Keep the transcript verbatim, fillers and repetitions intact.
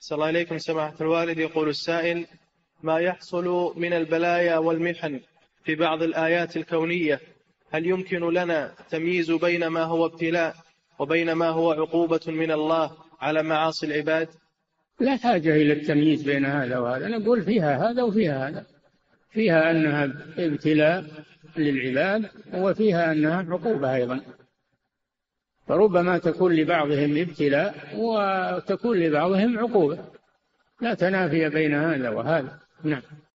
صلى الله عليكم سماحة الوالد. يقول السائل: ما يحصل من البلايا والمحن في بعض الآيات الكونية، هل يمكن لنا تمييز بين ما هو ابتلاء وبين ما هو عقوبة من الله على معاصي العباد؟ لا حاجة إلى التمييز بين هذا وهذا، نقول فيها هذا وفيها هذا، فيها أنها ابتلاء للعباد وفيها أنها عقوبة أيضا، فربما تكون لبعضهم ابتلاء وتكون لبعضهم عقوبة، لا تنافي بين هذا وهذا. نعم.